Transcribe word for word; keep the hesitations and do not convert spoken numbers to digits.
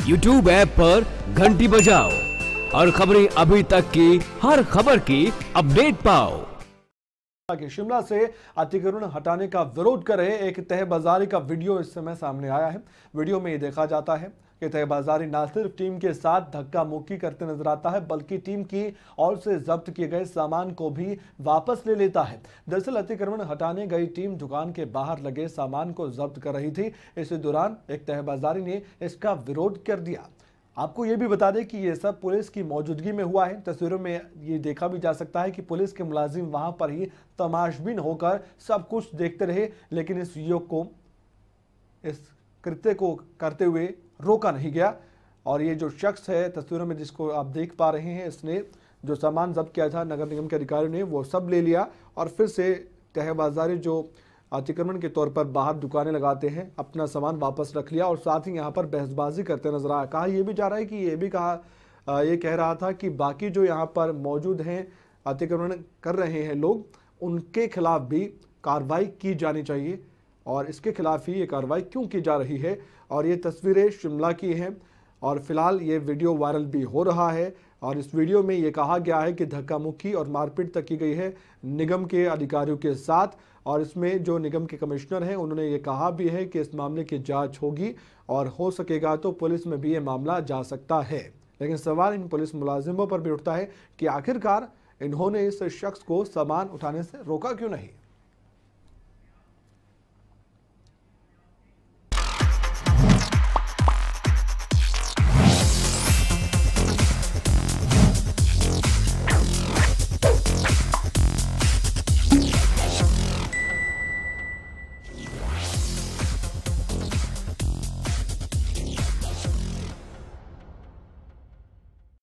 YouTube app पर घंटी बजाओ और खबरें अभी तक की हर खबर की अपडेट पाओ। शिमला से अतिक्रमण हटाने का विरोध कर रहे एक तहबाजारी का वीडियो इस समय सामने आया है। वीडियो में ये देखा जाता है कि तहबाजारी न सिर्फ टीम के साथ धक्का मुक्की करते नजर आता है बल्कि टीम की ओर से जब्त किए गए सामान को भी वापस ले लेता है। दरअसल अतिक्रमण हटाने गई टीम दुकान के बाहर लगे सामान को जब्त कर रही थी। इसी दौरान एक तहबाजारी ने इसका विरोध कर दिया। आपको ये भी बता दें कि ये सब पुलिस की मौजूदगी में हुआ है। तस्वीरों में ये देखा भी जा सकता है कि पुलिस के मुलाजिम वहां पर ही तमाशबीन होकर सब कुछ देखते रहे, लेकिन इस युवक को इस कृत्य को करते हुए रोका नहीं गया। और ये जो शख्स है तस्वीरों में जिसको आप देख पा रहे हैं, इसने जो सामान जब्त किया था नगर निगम के अधिकारियों ने वो सब ले लिया और फिर से तहबाजारी जो अतिक्रमण के तौर पर बाहर दुकानें लगाते हैं अपना सामान वापस रख लिया और साथ ही यहाँ पर बहसबाजी करते नजर आया। कहा यह भी जा रहा है कि ये भी कहा ये कह रहा था कि बाकी जो यहाँ पर मौजूद हैं अतिक्रमण कर रहे हैं लोग, उनके खिलाफ भी कार्रवाई की जानी चाहिए और इसके खिलाफ ही ये कार्रवाई क्यों की जा रही है। और ये तस्वीरें शिमला की हैं और फिलहाल ये वीडियो वायरल भी हो रहा है और इस वीडियो में ये कहा गया है कि धक्का मुक्की और मारपीट तक की गई है निगम के अधिकारियों के साथ। और इसमें जो निगम के कमिश्नर हैं उन्होंने ये कहा भी है कि इस मामले की जांच होगी और हो सकेगा तो पुलिस में भी ये मामला जा सकता है। लेकिन सवाल इन पुलिस मुलाजिमों पर भी उठता है कि आखिरकार इन्होंने इस शख्स को सामान उठाने से रोका क्यों नहीं।